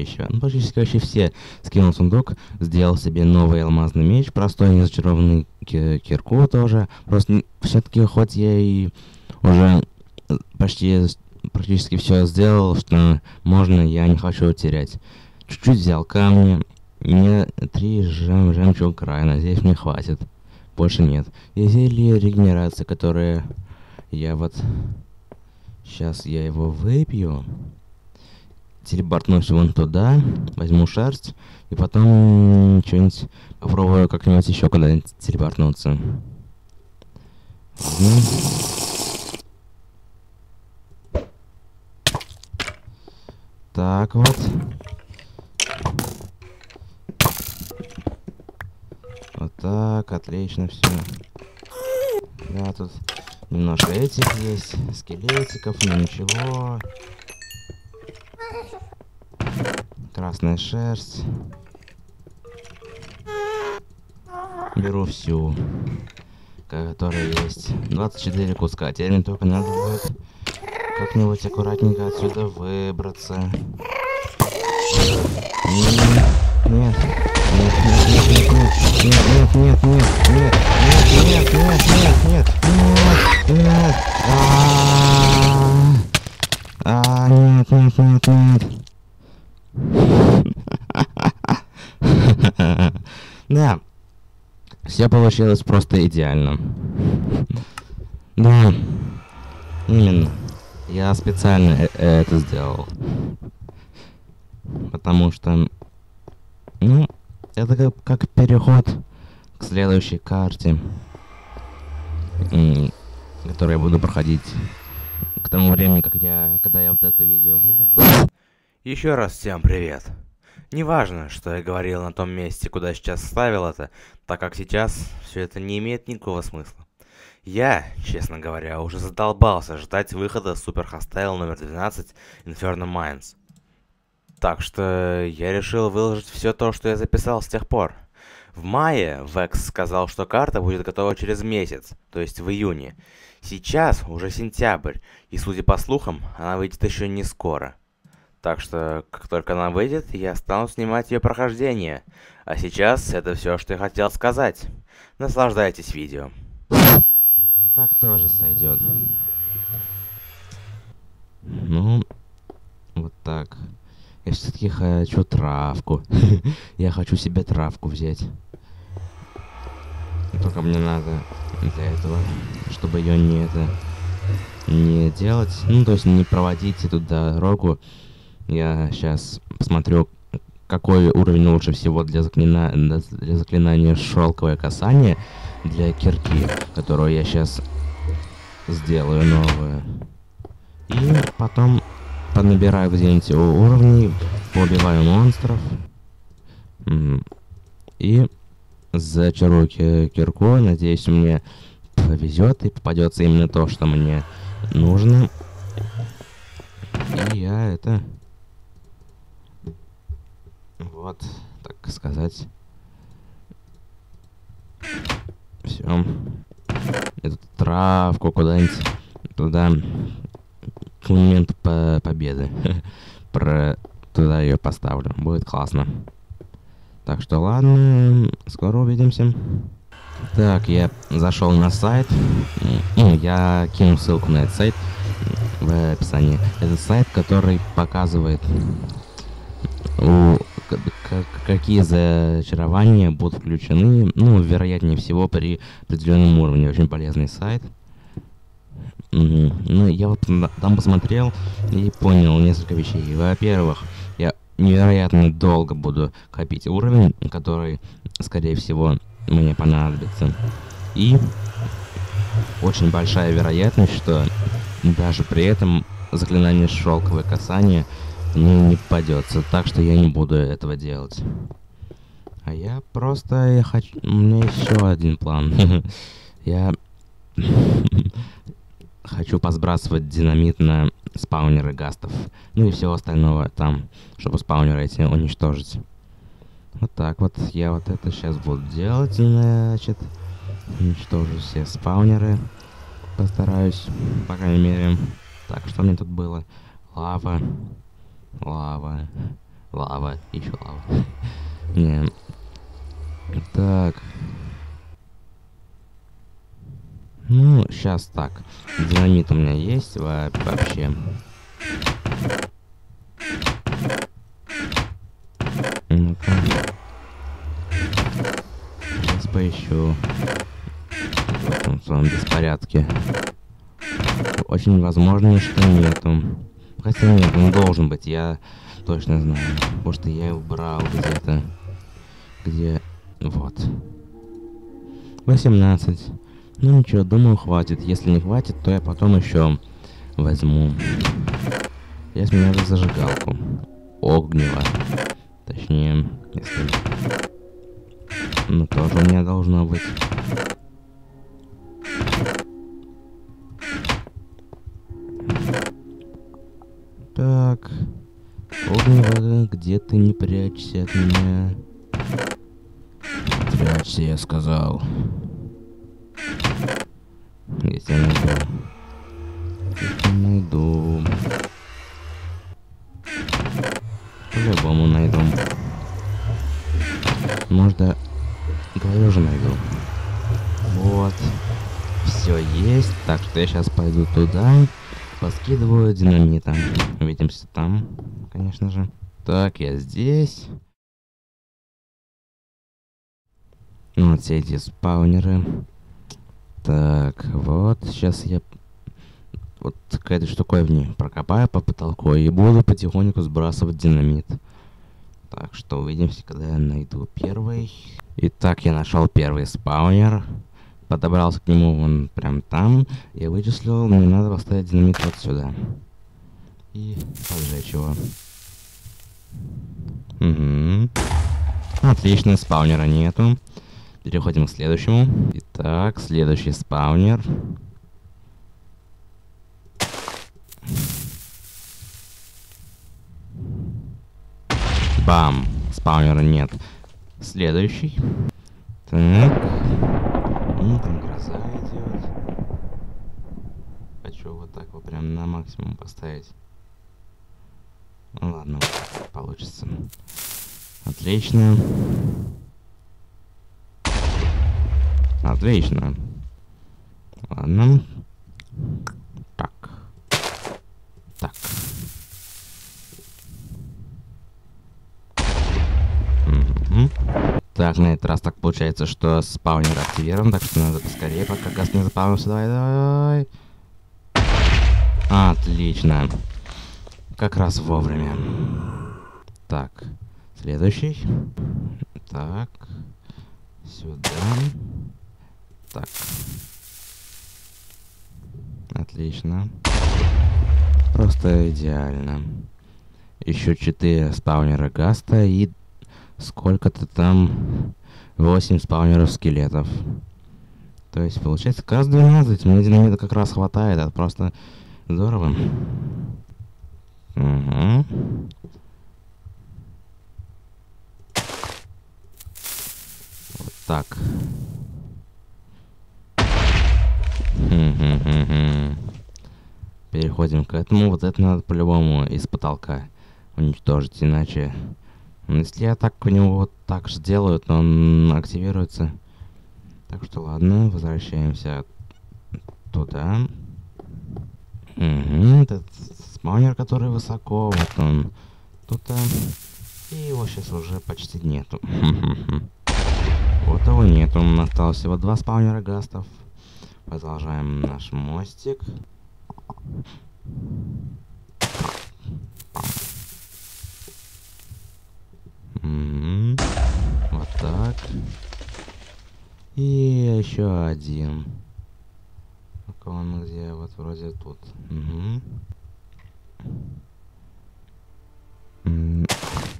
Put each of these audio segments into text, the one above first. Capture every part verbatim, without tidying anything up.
вещи. Ну, практически вообще все скинул сундук, сделал себе новый алмазный меч, простой незачарованный ки кирку тоже. Просто все-таки хоть я и уже почти практически все сделал, что можно, я не хочу терять. Чуть-чуть взял камни, мне три жем жемчуга края, надеюсь, мне хватит. Больше нет. И зелье регенерации, которое я вот... Сейчас я его выпью. Телепортнусь вон туда, возьму шерсть, и потом что-нибудь попробую как-нибудь еще куда-нибудь телепортнуться. Ладно. Так вот. Вот так, отлично все. Да, тут немножко этих есть, скелетиков, но ничего. Красная шерсть. Беру всю, которая есть. двадцать четыре куска. Теперь мне только надо будет как-нибудь аккуратненько отсюда выбраться. Нет, нет, нет, нет, нет, нет, нет, нет, нет, нет, нет, нет, нет, нет, нет, а, нет, нет, нет, нет. Да, все получилось просто идеально. Да, именно. Я специально это сделал. Потому что, ну, это как, как переход к следующей карте, которую я буду проходить к тому времени, как я, когда я вот это видео выложу. Еще раз всем привет. Неважно, что я говорил на том месте, куда сейчас ставил это, так как сейчас все это не имеет никакого смысла. Я, честно говоря, уже задолбался ждать выхода Super Hostile номер двенадцать Inferno Mines. Так что я решил выложить все то, что я записал с тех пор. В мае Векс сказал, что карта будет готова через месяц, то есть в июне. Сейчас уже сентябрь, и судя по слухам, она выйдет еще не скоро. Так что, как только она выйдет, я стану снимать ее прохождение. А сейчас это все, что я хотел сказать. Наслаждайтесь видео. Так тоже сойдет. Ну, вот так. Я все-таки хочу травку. Я хочу себе травку взять. Только мне надо для этого, чтобы ее не это не делать. Ну, то есть не проводить эту дорогу. Я сейчас посмотрю, какой уровень лучше всего для, заклина... для заклинания шелковое касание для кирки, которую я сейчас сделаю новую. И потом понабираю где-нибудь уровней, поубиваю монстров. И зачарую кирку. Надеюсь, мне повезет и попадется именно то, что мне нужно. И я это... Вот, так сказать. Все. Эту травку куда-нибудь туда к моменту по победы. Про туда ее поставлю. Будет классно. Так что ладно, скоро увидимся. Так, я зашел на сайт. Ну, я кину ссылку на этот сайт в описании. Это сайт, который показывает, у, какие зачарования будут включены, ну, вероятнее всего, при определенном уровне. Очень полезный сайт. Угу. Ну, я вот там посмотрел и понял несколько вещей. Во-первых, я невероятно долго буду копить уровень, который, скорее всего, мне понадобится. И очень большая вероятность, что даже при этом заклинание шелковое касание мне не попадется. Так что я не буду этого делать. А я просто я хочу. У меня еще один план. Я хочу посбрасывать динамит на спаунеры гастов. Ну и всего остального там, чтобы спаунеры эти уничтожить. Вот так вот. Я вот это сейчас буду делать, значит. Уничтожу все спаунеры. Постараюсь, по крайней мере. Так, что мне тут было? Лава. Лава. Лава, еще лава. Не. Так. Ну, сейчас так. Динамит у меня есть во вообще. Ну-ка. Сейчас поищу. В этом своем беспорядке. Очень возможно, что нету. Хотя нет, он должен быть, я точно знаю. Потому что я его брал где-то. Где... Вот. восемнадцать. Ну ничего, думаю, хватит. Если не хватит, то я потом еще возьму. Если мне надо зажигалку. Огнево. Точнее, если... Ну, тоже у меня должно быть. Так. Огнево, где ты, не прячься от меня. Прячься, я сказал. Если я найду. Если найду. По-любому найду. Может, говорю, уже найду. Вот. Все есть. Так что я сейчас пойду туда. Поскидываю динамитом. Увидимся там, конечно же. Так, я здесь. Вот все эти спаунеры. Так, вот. Сейчас я вот какая-то штуковина прокопаю по потолку и буду потихоньку сбрасывать динамит. Так что увидимся, когда я найду первый. Итак, я нашел первый спаунер. Подобрался к нему вон прям там. Я вычислил, мне надо поставить динамит вот сюда. И поджечь его. Угу. Отлично, спаунера нету. Переходим к следующему. Итак, следующий спаунер. Бам! Спаунера нет. Следующий. Так. Ну, там гроза идет. Хочу вот так вот прям на максимум поставить. Ну ладно, вот получится. Отлично. Отлично. Ладно. Так. Так. Угу. Так, на этот раз так получается, что спаунер активирован, так что надо поскорее, пока газ не запаунился. Давай, давай, давай. Отлично. Как раз вовремя. Так, следующий. Так. Сюда. Так. Отлично. Просто идеально. Еще четыре спаунера гаста и сколько-то там восемь спаунеров скелетов. То есть получается как раз двенадцать. Мне динамита как раз хватает. Это просто здорово. Угу. Вот так. Переходим к этому. Вот это надо по-любому из потолка уничтожить, иначе... Если я так у него вот так же сделаю, то он активируется. Так что ладно, возвращаемся туда. Угу, этот спаунер, который высоко, вот он тут. И его сейчас уже почти нету. Вот его нету. Осталось всего два спаунера гастов. Продолжаем наш мостик. Mm-hmm. Вот так. И еще один. Ну-ка он где? Вот вроде тут. Угу. Mm.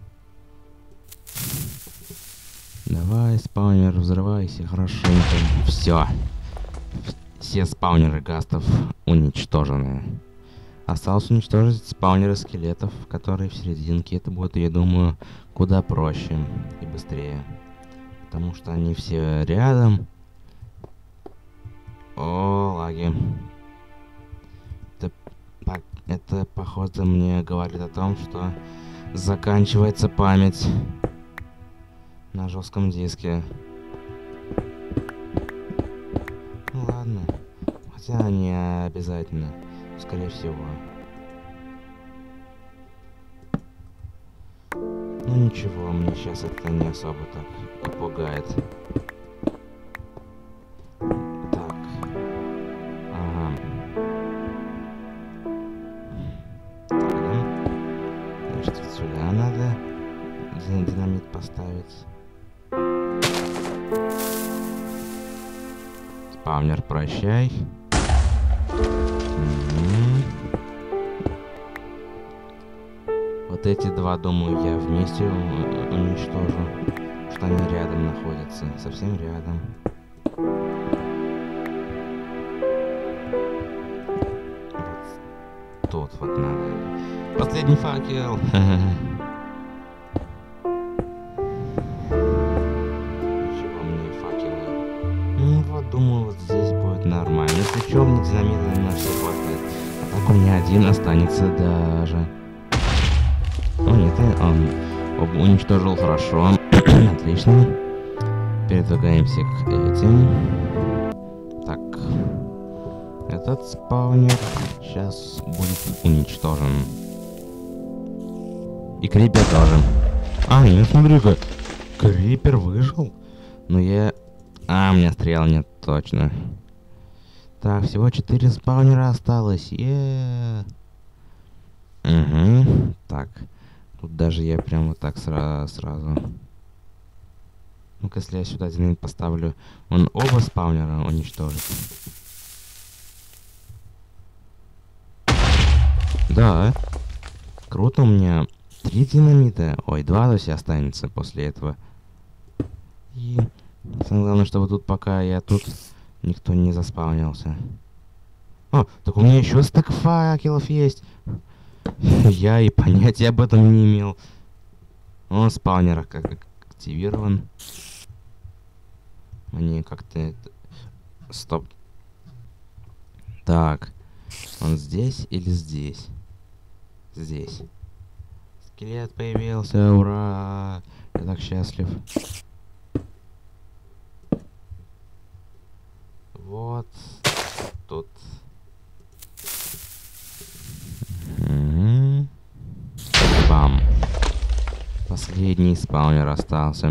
Давай, спаунер, взрывайся, хорошенько. Все. Все спаунеры гастов уничтожены. Осталось уничтожить спаунеры скелетов, которые в серединке. Это будет, я думаю, куда проще и быстрее. Потому что они все рядом. О, лаги. Это, это, походу, мне говорит о том, что заканчивается память на жестком диске. Ну ладно. Хотя не обязательно. Скорее всего. Ну ничего, мне сейчас это не особо так и пугает. Так. Ага. Тогда, значит, вот сюда надо динамит поставить. Спавнер, прощай. Вот эти два, думаю, я вместе уничтожу, что они рядом находятся, совсем рядом. Вот тут вот надо. Последний факел. Ничего мне факелы. Ну вот, думаю, вот здесь будет нормально. Если что, мне динамита на все хватает. А так у меня один останется даже. О, нет, он уничтожил хорошо. Отлично. Передвигаемся к этим. Так. Этот спаунер сейчас будет уничтожен. И Крипер тоже. А, нет, смотри-ка. Крипер выжил. Но я... А, у меня стрел нет, точно. Так, всего четыре спаунера осталось. Е-е-е. Угу. Так. Тут даже я прям вот так сра сразу. Ну-ка, если я сюда динамит поставлю, он оба спаунера уничтожит. Да. Круто, у меня три динамита. Ой, два, то есть останется после этого. И самое главное, чтобы тут пока я тут, никто не заспаунился. О, так у меня еще стак факелов есть. Я и понятия об этом не имел. Он спаунер как активирован. Они как-то... Стоп. Так. Он здесь или здесь? Здесь. Скелет появился, ура! Я так счастлив. Вот. Тут. Угу. Бам. Последний спаунер остался.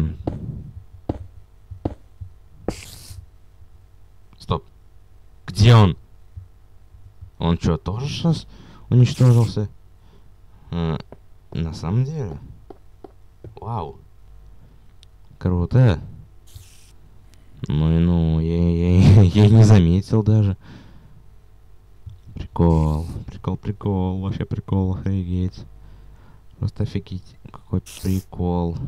Стоп. Где он? Он что, тоже сейчас уничтожился? А, на самом деле? Вау. Круто. Ну и ну, я, я, я не заметил даже. Прикол, прикол, прикол, вообще прикол, офигеть. Просто офигеть, какой прикол.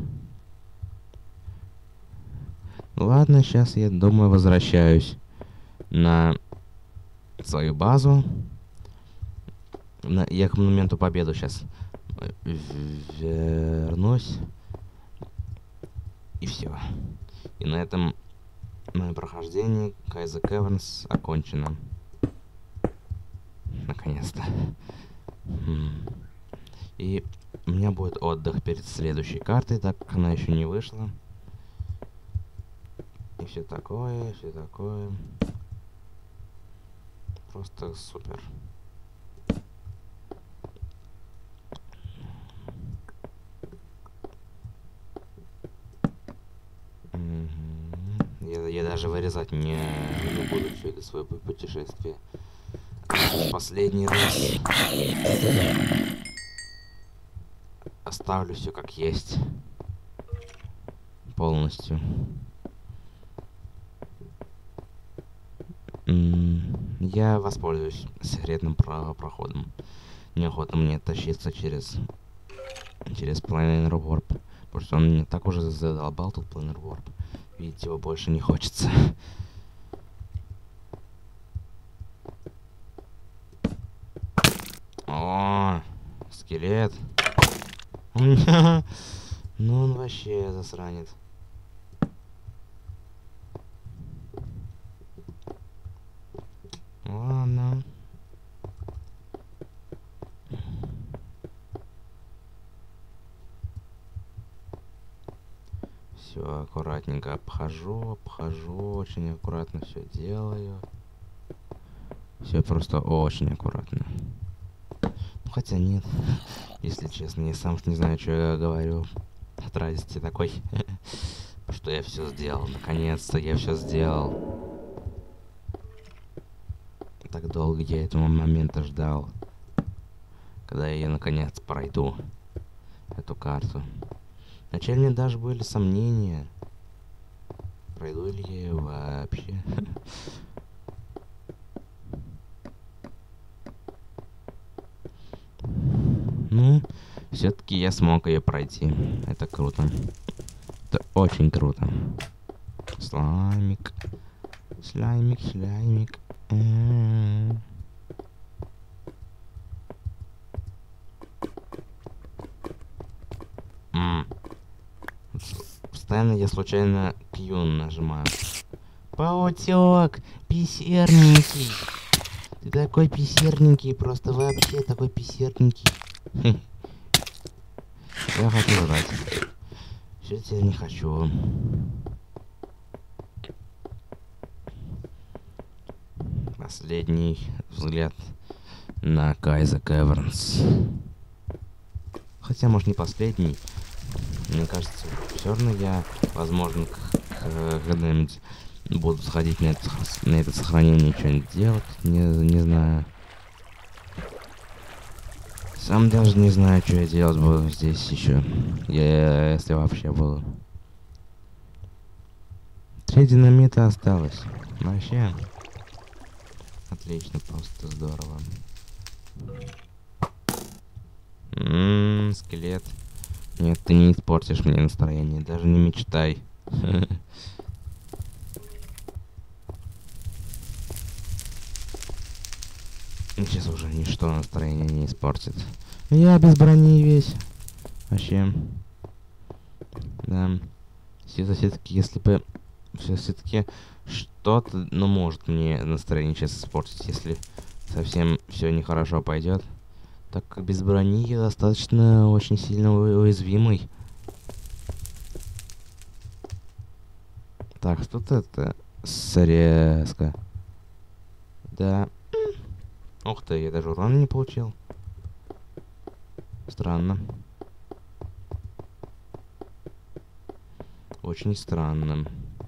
Ладно, сейчас я, думаю, возвращаюсь на свою базу. На, я к моменту победы сейчас вернусь. И все. И на этом мое прохождение Kaizo Caverns окончено. Наконец-то. И у меня будет отдых перед следующей картой, так как она еще не вышла. И все такое, все такое. Просто супер. Я, я даже вырезать не, не буду все это свое путешествие. Последний раз оставлю все как есть. Полностью. Я воспользуюсь секретным про проходом. Неохота мне тащиться через через Planar Warp. Потому что он мне так уже задолбал тут Planar Warp. Видеть его больше не хочется. О, скелет. Ну он вообще засранит. Ладно. Все аккуратненько обхожу, обхожу, очень аккуратно все делаю. Все просто очень аккуратно. Ну, хотя нет, если честно, я сам не знаю, что я говорю. От радости такой, что я все сделал. Наконец-то я все сделал. Так долго я этого момента ждал, когда я наконец пройду эту карту. Вначале мне даже были сомнения, пройду ли я ее вообще. Ну, все-таки я смог ее пройти. Это круто. Это очень круто. Слаймик. Слаймик, слаймик. М-м-м. М. Постоянно я случайно Q нажимаю. Паутёк, писерненький. Ты такой писерненький, просто вообще такой писерненький. Хм. Я хочу жрать. Все теперь не хочу. Последний взгляд на Кайза Кэвернс. Хотя, может, не последний. Мне кажется, все равно я, возможно, когда-нибудь буду сходить на это, на это сохранение, что-нибудь делать. Не, не знаю. Сам даже не знаю, что я делать буду здесь еще. Я, если вообще буду. Три динамита осталось. Вообще. Отлично, просто здорово. Ммм, скелет. Нет, ты не испортишь мне настроение, даже не мечтай. Сейчас уже ничто настроение не испортит. Я без брони весь. Вообще. Да. Все-таки, если бы... Все-таки что-то, ну, может мне настроение сейчас испортить, если совсем все нехорошо пойдет. Так как без брони я достаточно очень сильно уязвимый. Так, что-то это... Срезка. Да. Ух ты, я даже урона не получил. Странно. Очень странно.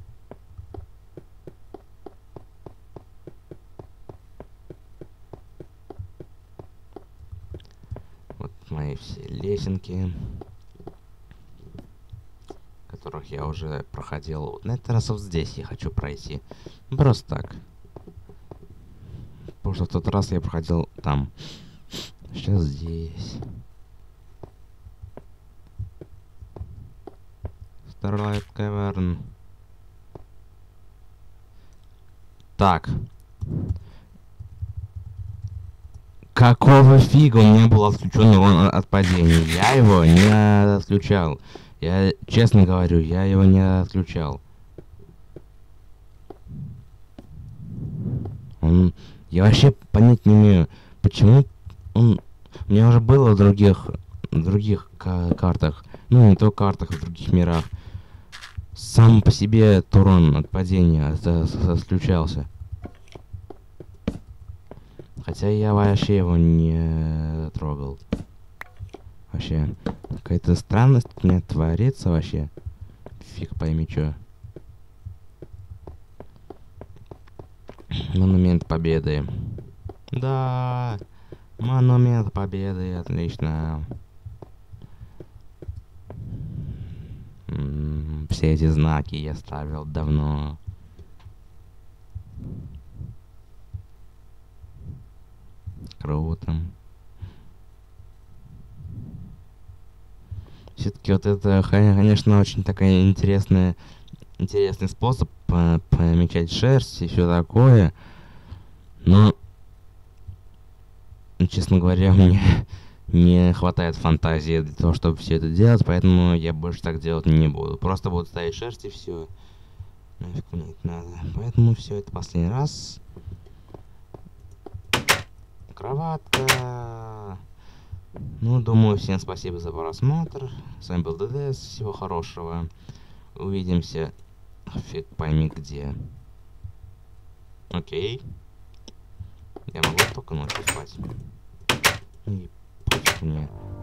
Вот мои все лесенки, которых я уже проходил. На этот раз вот здесь я хочу пройти. Просто так. Потому что в тот раз я проходил там. Сейчас здесь. Starlight Cavern. Так. Какого фига у меня был отключен урон от падения? Я его не отключал. Я честно говорю, я его не отключал. Он... Я вообще понять не умею, почему он... У меня уже было в других, в других картах, ну не только картах, в других мирах. Сам по себе урон от падения отключался. Хотя я вообще его не трогал. Вообще. Какая-то странность у меня творится вообще. Фиг пойми чё. Монумент Победы. Да. Монумент Победы. Отлично. М-м, все эти знаки я ставил давно. Круто. Все-таки вот это, конечно, очень такая интересная, интересный способ помечать шерсть и все такое. Но, честно говоря, мне не хватает фантазии для того, чтобы все это делать, поэтому я больше так делать не буду. Просто буду ставить шерсть и все. Нафиг мне это надо. Поэтому все, это последний раз. Кроватка. Ну, думаю, всем спасибо за просмотр. С вами был ДДС. Всего хорошего. увидимся фиг пойми где. Окей. Я могу только ночью спать. И пофиг мне.